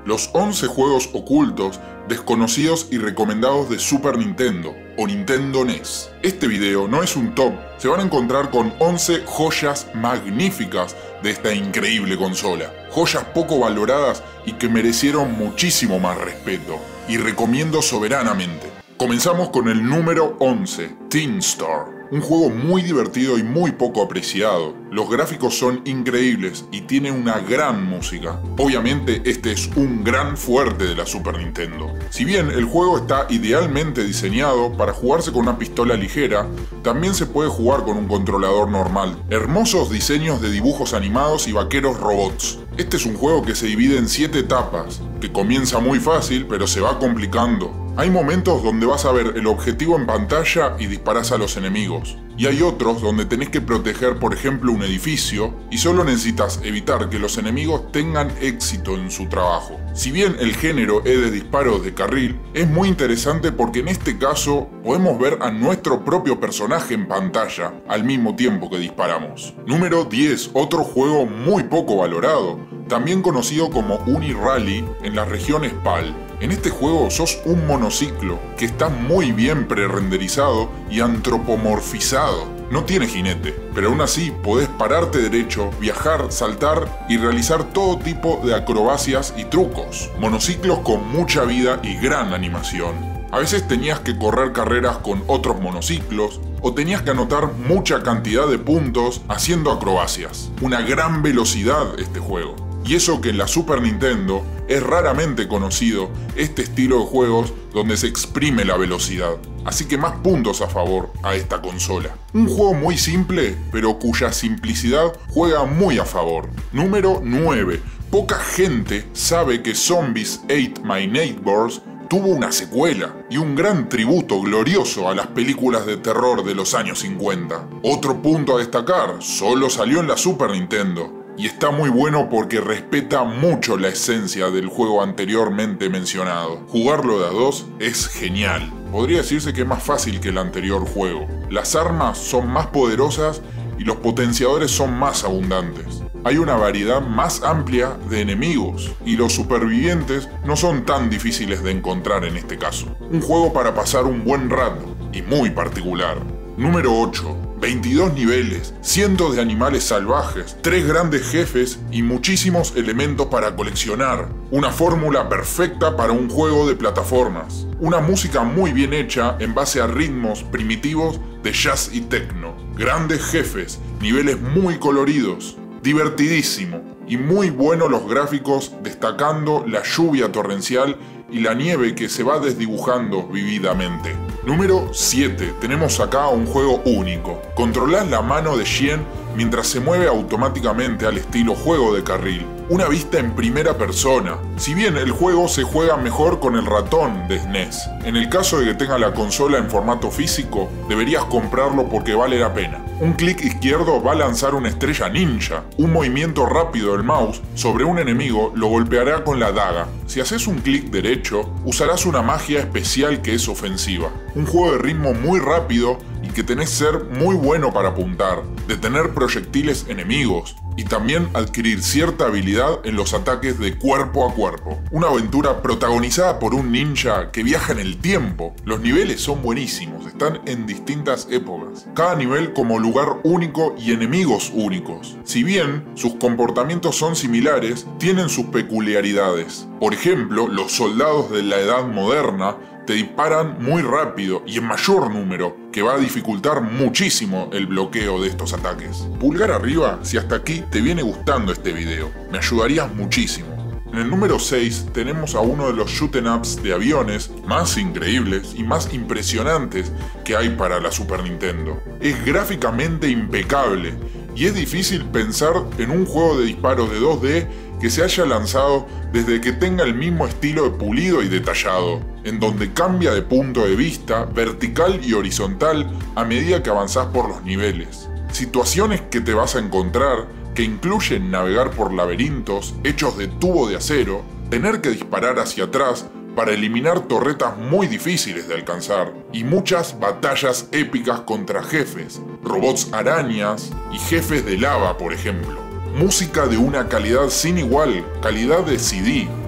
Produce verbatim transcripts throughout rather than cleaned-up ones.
los once juegos ocultos, desconocidos y recomendados de Super Nintendo o Nintendo N E S. Este video no es un top, se van a encontrar con once joyas magníficas de esta increíble consola. Joyas poco valoradas y que merecieron muchísimo más respeto, y recomiendo soberanamente. Comenzamos con el número once, Teen Star. Un juego muy divertido y muy poco apreciado. Los gráficos son increíbles y tiene una gran música. Obviamente este es un gran fuerte de la Super Nintendo. Si bien el juego está idealmente diseñado para jugarse con una pistola ligera, también se puede jugar con un controlador normal. Hermosos diseños de dibujos animados y vaqueros robots. Este es un juego que se divide en siete etapas, que comienza muy fácil pero se va complicando. Hay momentos donde vas a ver el objetivo en pantalla y disparás a los enemigos. Y hay otros donde tenés que proteger, por ejemplo, un edificio y solo necesitas evitar que los enemigos tengan éxito en su trabajo. Si bien el género es de disparos de carril, es muy interesante porque en este caso podemos ver a nuestro propio personaje en pantalla al mismo tiempo que disparamos. Número diez, otro juego muy poco valorado, también conocido como Uni-Rally en las regiones PAL. En este juego sos un monociclo que está muy bien pre-renderizado y antropomorfizado. No tiene jinete, pero aún así podés pararte derecho, viajar, saltar y realizar todo tipo de acrobacias y trucos. Monociclos con mucha vida y gran animación. A veces tenías que correr carreras con otros monociclos o tenías que anotar mucha cantidad de puntos haciendo acrobacias. Una gran velocidad este juego. Y eso que en la Super Nintendo es raramente conocido este estilo de juegos donde se exprime la velocidad. Así que más puntos a favor a esta consola. Un juego muy simple, pero cuya simplicidad juega muy a favor. Número nueve. Poca gente sabe que Zombies Ate My Neighbors tuvo una secuela y un gran tributo glorioso a las películas de terror de los años cincuenta. Otro punto a destacar, solo salió en la Super Nintendo. Y está muy bueno porque respeta mucho la esencia del juego anteriormente mencionado. Jugarlo de a dos es genial. Podría decirse que es más fácil que el anterior juego. Las armas son más poderosas y los potenciadores son más abundantes. Hay una variedad más amplia de enemigos y los supervivientes no son tan difíciles de encontrar en este caso. Un juego para pasar un buen rato y muy particular. Número ocho. veintidós niveles, cientos de animales salvajes, tres grandes jefes y muchísimos elementos para coleccionar. Una fórmula perfecta para un juego de plataformas. Una música muy bien hecha en base a ritmos primitivos de jazz y techno. Grandes jefes, niveles muy coloridos, divertidísimo y muy buenos los gráficos, destacando la lluvia torrencial y la nieve que se va desdibujando vividamente. Número siete. Tenemos acá un juego único. Controlás la mano de Xian mientras se mueve automáticamente al estilo juego de carril. Una vista en primera persona. Si bien el juego se juega mejor con el ratón de S N E S, en el caso de que tenga la consola en formato físico, deberías comprarlo porque vale la pena. Un clic izquierdo va a lanzar una estrella ninja. Un movimiento rápido del mouse sobre un enemigo lo golpeará con la daga. Si haces un clic derecho, usarás una magia especial que es ofensiva. Un juego de ritmo muy rápido y que tenés que ser muy bueno para apuntar, detener proyectiles enemigos y también adquirir cierta habilidad en los ataques de cuerpo a cuerpo. Una aventura protagonizada por un ninja que viaja en el tiempo. Los niveles son buenísimos, están en distintas épocas. Cada nivel como lugar único y enemigos únicos. Si bien sus comportamientos son similares, tienen sus peculiaridades. Por ejemplo, los soldados de la edad moderna te disparan muy rápido y en mayor número, que va a dificultar muchísimo el bloqueo de estos ataques. Pulgar arriba si hasta aquí te viene gustando este video, me ayudarías muchísimo. En el número seis tenemos a uno de los shoot'em ups de aviones más increíbles y más impresionantes que hay para la Super Nintendo. Es gráficamente impecable y es difícil pensar en un juego de disparos de dos D que se haya lanzado desde que tenga el mismo estilo de pulido y detallado, en donde cambia de punto de vista vertical y horizontal a medida que avanzás por los niveles. Situaciones que te vas a encontrar que incluyen navegar por laberintos hechos de tubo de acero, tener que disparar hacia atrás para eliminar torretas muy difíciles de alcanzar y muchas batallas épicas contra jefes, robots arañas y jefes de lava, por ejemplo. Música de una calidad sin igual, calidad de C D.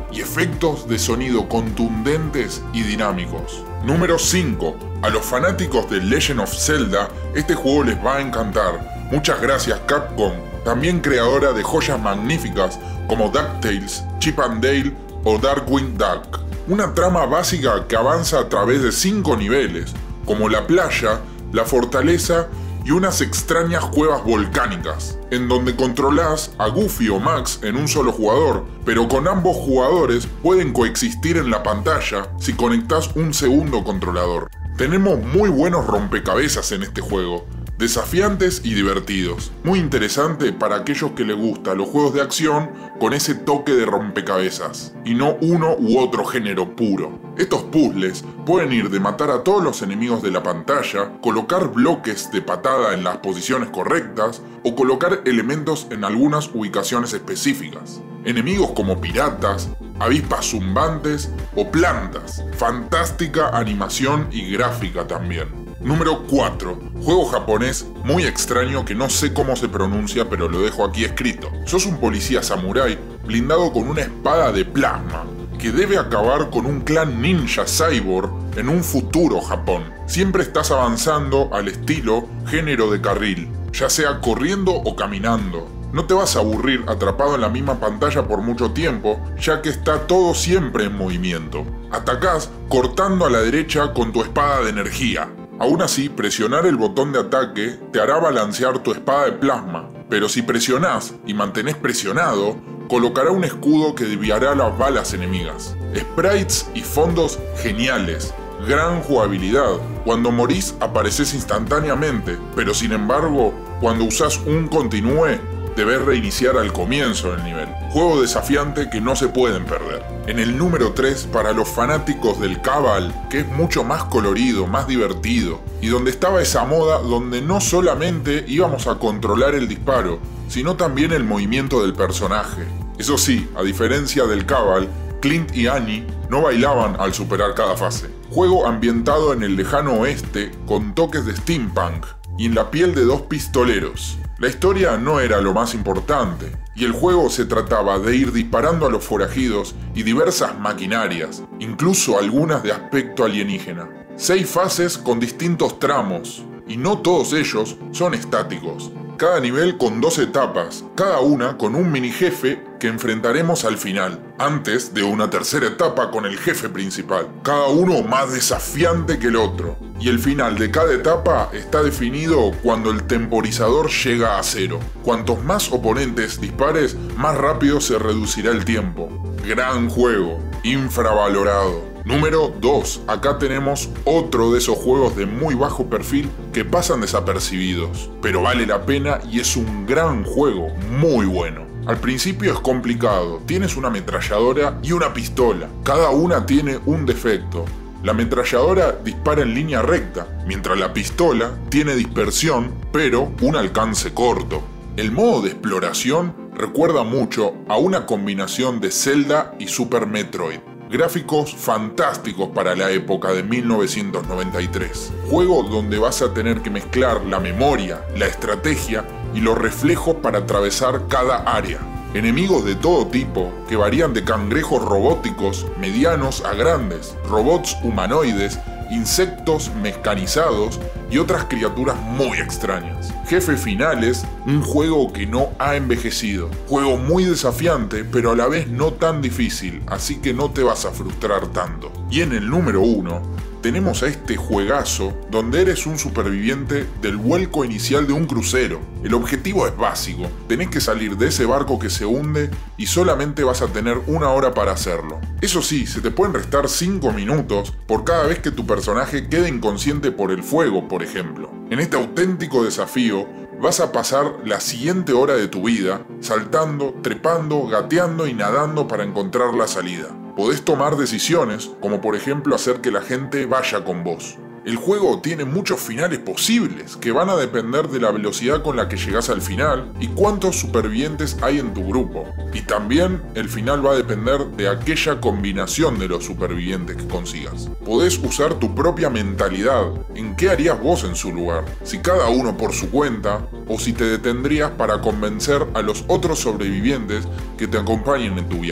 y efectos de sonido contundentes y dinámicos. Número cinco. A los fanáticos de Legend of Zelda, este juego les va a encantar. Muchas gracias Capcom, también creadora de joyas magníficas como DuckTales, Chip and Dale o Darkwing Duck. Una trama básica que avanza a través de cinco niveles, como la playa, la fortaleza y unas extrañas cuevas volcánicas, en donde controlás a Goofy o Max en un solo jugador, pero con ambos jugadores pueden coexistir en la pantalla si conectás un segundo controlador. Tenemos muy buenos rompecabezas en este juego, desafiantes y divertidos. Muy interesante para aquellos que les gustan los juegos de acción con ese toque de rompecabezas, y no uno u otro género puro. Estos puzzles pueden ir de matar a todos los enemigos de la pantalla, colocar bloques de patada en las posiciones correctas, o colocar elementos en algunas ubicaciones específicas. Enemigos como piratas, avispas zumbantes o plantas. Fantástica animación y gráfica también. Número cuatro. Juego japonés muy extraño que no sé cómo se pronuncia, pero lo dejo aquí escrito. Sos un policía samurái blindado con una espada de plasma que debe acabar con un clan ninja cyborg en un futuro Japón. Siempre estás avanzando al estilo género de carril, ya sea corriendo o caminando. No te vas a aburrir atrapado en la misma pantalla por mucho tiempo, ya que está todo siempre en movimiento. Atacás cortando a la derecha con tu espada de energía. Aún así, presionar el botón de ataque te hará balancear tu espada de plasma, pero si presionás y mantenés presionado, colocará un escudo que desviará las balas enemigas. Sprites y fondos geniales, gran jugabilidad. Cuando morís apareces instantáneamente, pero sin embargo, cuando usás un continúe, debes reiniciar al comienzo del nivel. Juego desafiante que no se pueden perder. En el número tres, para los fanáticos del Cabal, que es mucho más colorido, más divertido, y donde estaba esa moda donde no solamente íbamos a controlar el disparo, sino también el movimiento del personaje. Eso sí, a diferencia del Cabal, Clint y Annie no bailaban al superar cada fase. Juego ambientado en el lejano oeste con toques de steampunk y en la piel de dos pistoleros. La historia no era lo más importante, y el juego se trataba de ir disparando a los forajidos y diversas maquinarias, incluso algunas de aspecto alienígena. Seis fases con distintos tramos, y no todos ellos son estáticos. Cada nivel con dos etapas, cada una con un mini jefe que enfrentaremos al final, antes de una tercera etapa con el jefe principal, cada uno más desafiante que el otro. Y el final de cada etapa está definido cuando el temporizador llega a cero. Cuantos más oponentes dispares, más rápido se reducirá el tiempo. Gran juego, infravalorado. Número dos. Acá tenemos otro de esos juegos de muy bajo perfil que pasan desapercibidos, pero vale la pena y es un gran juego, muy bueno. Al principio es complicado, tienes una ametralladora y una pistola, cada una tiene un defecto. La ametralladora dispara en línea recta, mientras la pistola tiene dispersión, pero un alcance corto. El modo de exploración recuerda mucho a una combinación de Zelda y Super Metroid. Gráficos fantásticos para la época de mil novecientos noventa y tres. Juego donde vas a tener que mezclar la memoria, la estrategia y los reflejos para atravesar cada área. Enemigos de todo tipo, que varían de cangrejos robóticos medianos a grandes, robots humanoides, insectos mecanizados y otras criaturas muy extrañas. Jefes finales, un juego que no ha envejecido. Juego muy desafiante, pero a la vez no tan difícil, así que no te vas a frustrar tanto. Y en el número uno, tenemos a este juegazo donde eres un superviviente del vuelco inicial de un crucero. El objetivo es básico, tenés que salir de ese barco que se hunde y solamente vas a tener una hora para hacerlo. Eso sí, se te pueden restar cinco minutos por cada vez que tu personaje quede inconsciente por el fuego, por ejemplo. En este auténtico desafío, vas a pasar la siguiente hora de tu vida saltando, trepando, gateando y nadando para encontrar la salida. Podés tomar decisiones, como por ejemplo hacer que la gente vaya con vos. El juego tiene muchos finales posibles, que van a depender de la velocidad con la que llegás al final y cuántos supervivientes hay en tu grupo. Y también el final va a depender de aquella combinación de los supervivientes que consigas. Podés usar tu propia mentalidad, en qué harías vos en su lugar, si cada uno por su cuenta, o si te detendrías para convencer a los otros sobrevivientes que te acompañen en tu viaje.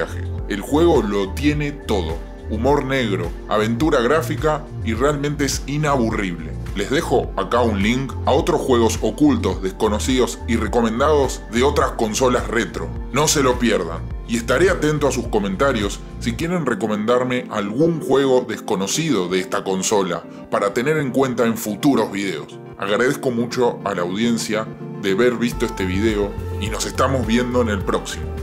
El juego lo tiene todo. Humor negro, aventura gráfica y realmente es inaburrible. Les dejo acá un link a otros juegos ocultos, desconocidos y recomendados de otras consolas retro. No se lo pierdan. Y estaré atento a sus comentarios si quieren recomendarme algún juego desconocido de esta consola para tener en cuenta en futuros videos. Agradezco mucho a la audiencia de haber visto este video y nos estamos viendo en el próximo.